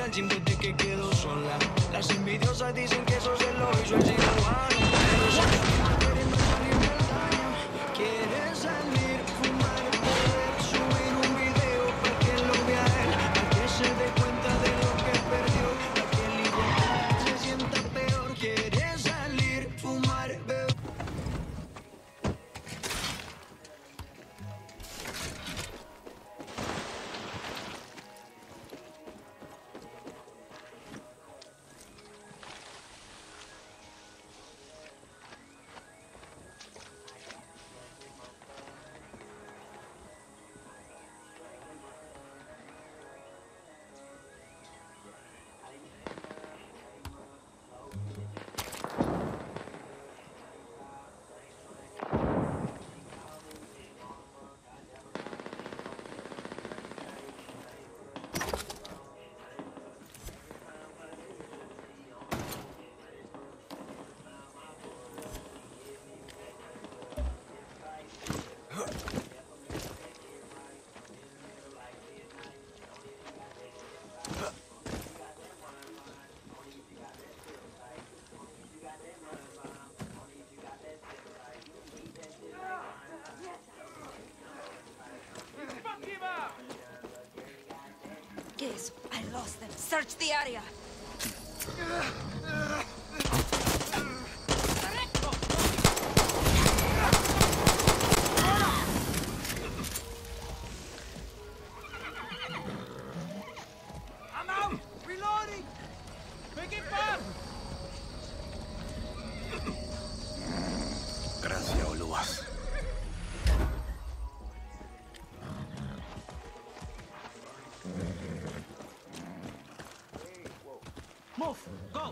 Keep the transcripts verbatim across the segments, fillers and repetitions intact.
al gym desde que quedó sola. Las envidiosas dicen que eso se lo hizo el cirujano. Pero si está queriendo salir del daño, quiere salir, fumar, beber, subir un video para que lo vea él, para que se dé cuenta de lo que perdió, para que el hijo se sienta peor. Quiere salir, fumar, beber. Yes, I lost them. Search the area. I'm out! Reloading! Make it fast! Gracias, Oluas. Move! Go!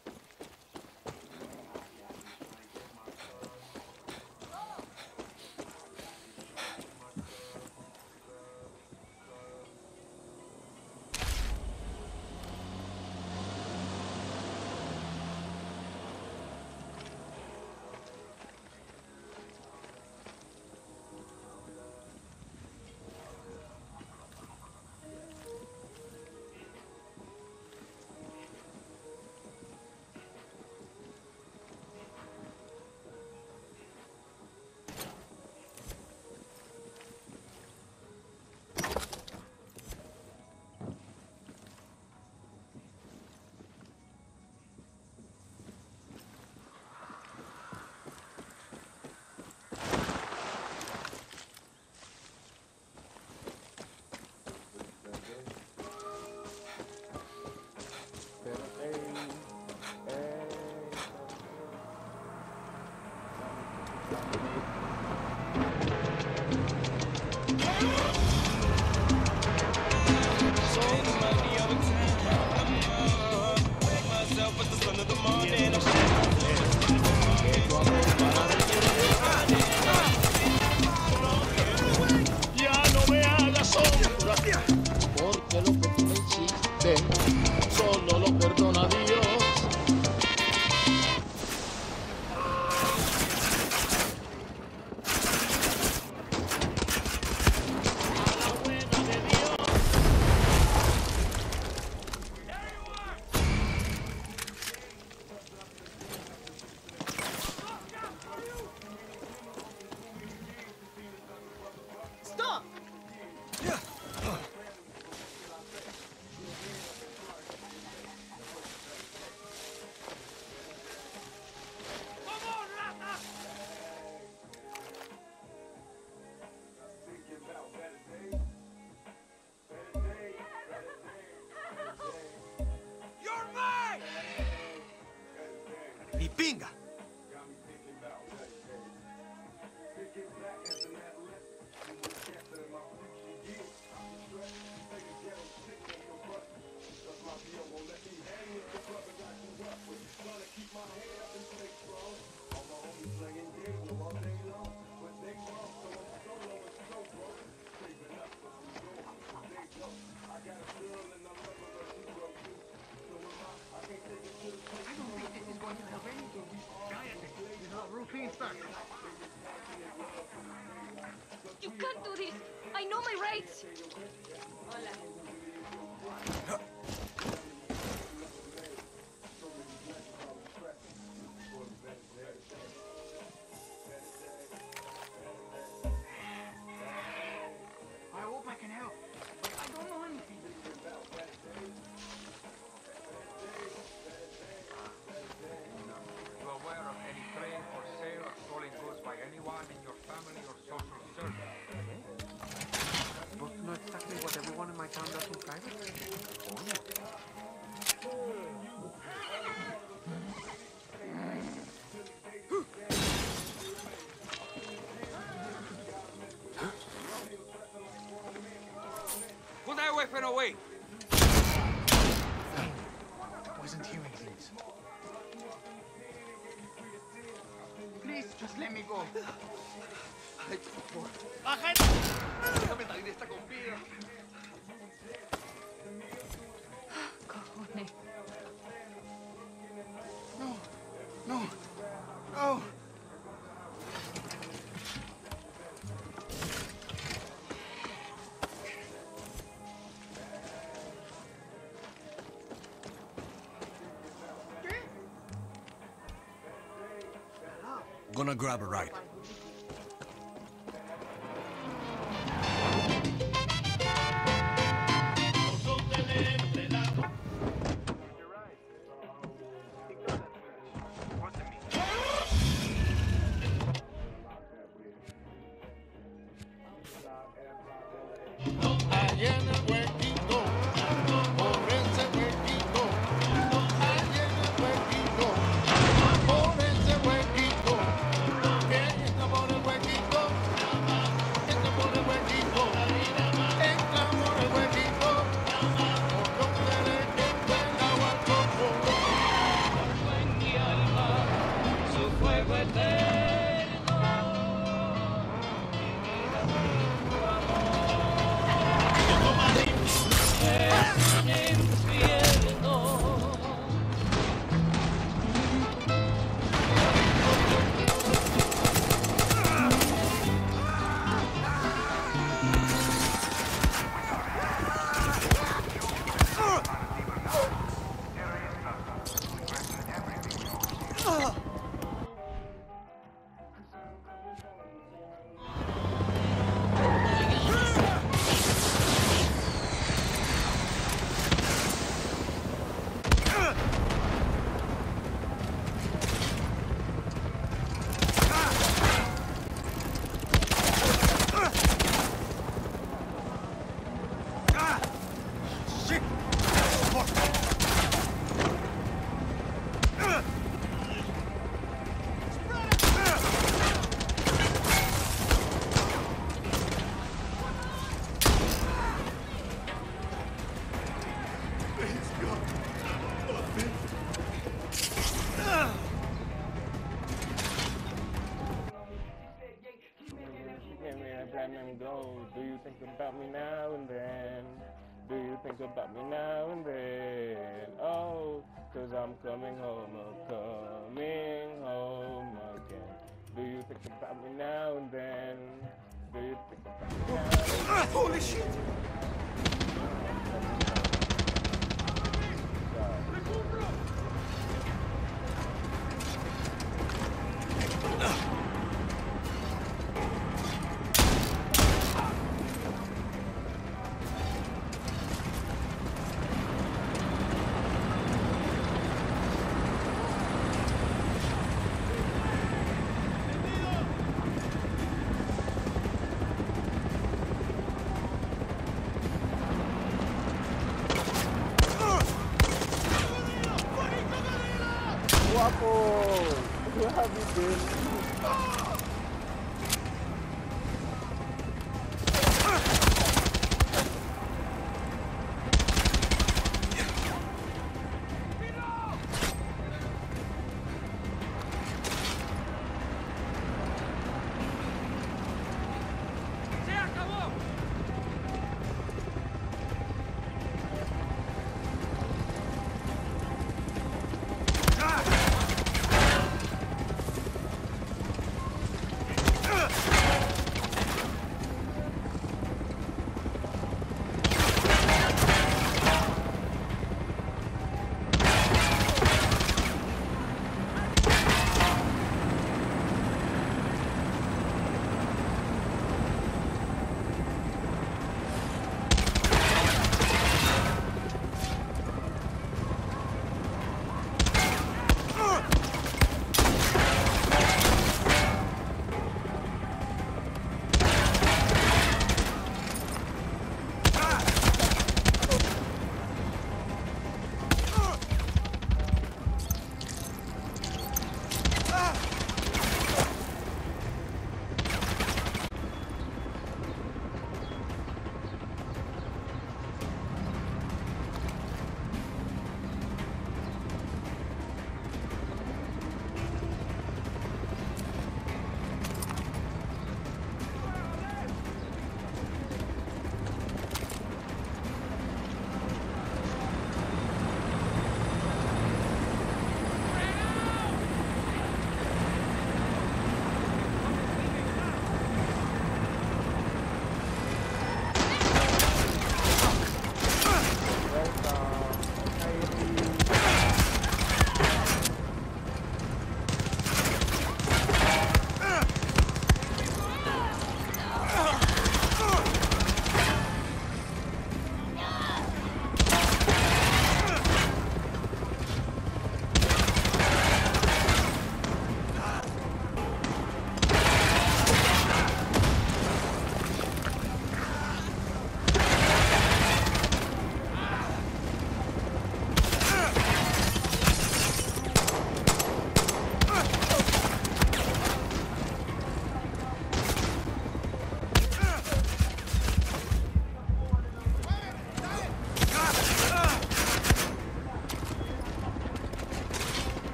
Ya no me hagas sombra, porque lo que tú me hiciste solo lo perdona Dios. Stop! You're mine! ¡Ni pinga! You can't do this. I know my rights. Huh. away. Wasn't hearing things. Please, just let me go. Ay, por favor. ¡Bajen! Déjame salir de esta con vida. Cojones. No, no, no. Gonna grab a ride. Allí en el huequito, por ese huequito, allí en el huequito, por ese huequito, que entra por el huequito, entra por el huequito, entra por el huequito, por donde le quede el agua al coco. En mi alma, su fuego eterno. Do you think about me now and then? Do you think about me now and then? Oh, cause I'm coming home, I'm coming home again. Do you think about me now and then? Do you think about me now and then? Holy shit! Guapo! Where have you been? ¡Se acabó!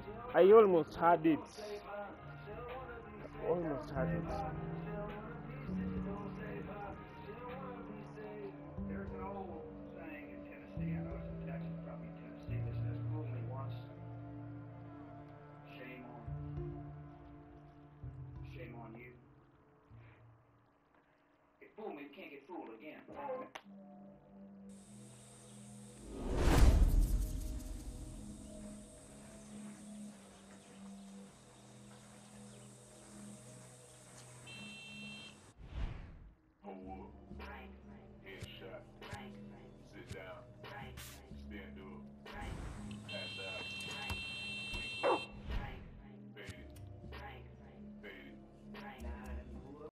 I almost had it. Almost had it. There's an old saying in Tennessee, I know it's in Texas, probably in Tennessee, that says, fool me once, shame on, shame on you. If fool me, you can't get fooled again.